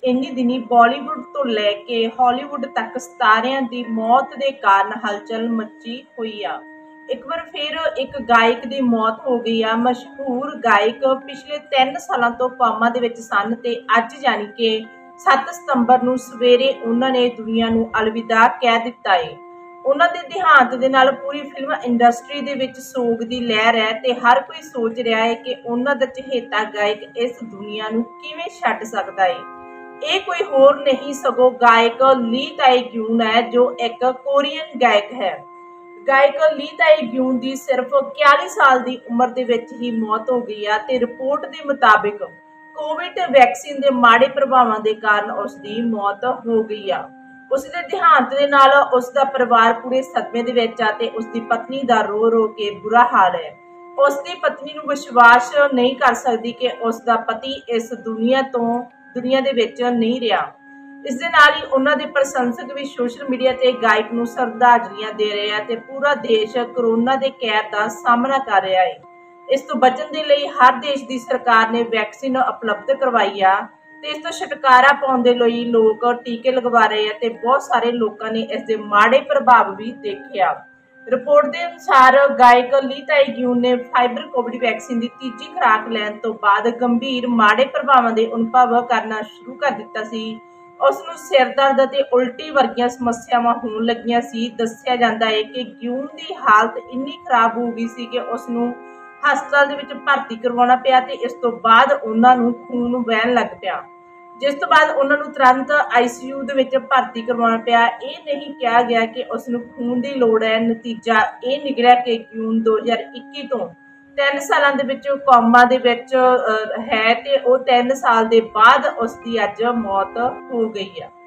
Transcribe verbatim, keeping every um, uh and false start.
इन्नी दिनी बॉलीवुड तो लैके हॉलीवुड तक सितारिਆਂ ਦੀ मौत के कारण हलचल मची हुई आ। एक बार फिर एक गायक की मौत हो गई आ। मशहूर गायक पिछले तीन सालों तो कोमा दे विच सन ते अज जानी कि सत्त सितंबर नूं सवेरे उन्होंने दुनिया नूं अलविदा कह दिता है। उन्हां दे देहांत दे नाल पूरी फिल्म इंडस्ट्री दे विच सोग दी लहर है ते हर कोई सोच रहा है कि उन्हां दा चहेता गायक इस दुनिया नूं किवें छड्ड सकदा है। ये कोई होर नहीं सगों गायक ली ताई ग्यून है, जो एक कोरियन गायक है। गायक ली ताई ग्यून की सिर्फ इक्याली साल की उम्र दे विच ही मौत हो गई है ते रिपोर्ट के मुताबिक कोविड वैक्सीन के माड़े प्रभावों के कारण उसकी मौत हो गई है। उसके देहांत के नाल उसका परिवार पूरे सदमे दे विच आ ते उसकी पत्नी का रो रो के बुरा हाल है। उसकी पत्नी नूं विश्वास नहीं कर सकती कि उसका पति इस दुनिया तो दुनिया दे विच नहीं रहा। इस दे नाल ही उन्हां दे प्रशंसक भी सोशल मीडिया ते गायक नूं श्रद्धांजलियां दे रहे हैं ते पूरा देश कोरोना के कहर का सामना कर रहा है। इस तो बचन के लिए हर देश की सरकार ने वैक्सीन उपलब्ध करवाई आ ते इस तो छुटकारा पाउण दे लई लोग टीके लगवा रहे हैं ते बहुत सारे लोगों ने इस दे माड़े प्रभाव भी देखे आ। रिपोर्ट के अनुसार गायक ली ताई ग्यून ने फाइबर कोविड वैक्सीन की तीजी खुराक लैण तो बाद गंभीर माड़े प्रभावों के अनुभव करना शुरू कर दिता सी। उसनूं सिर दर्द ते उल्टी वर्गियां समस्यावां होण लगियां सी। दस्सिया जांदा है कि ग्यून की हालत इन्नी खराब हो गई सी कि उसनूं हस्पताल दे विच भर्ती करवाउणा पिया ते इस तो बाद उन्हां नूं खून वहण लग पिया, जिस तो बाद उन्होंने तुरंत आई सी यू दे विच भर्ती करवाना पिया। ये नहीं कहा गया कि उसनूं खून की लोड़ है। नतीजा ये निकलिया कि ग्यून दो हज़ार इक्की तो तीन सालों दे विच कोमा दे विच है ते वो तीन साल के बाद उसकी अज मौत हो गई है।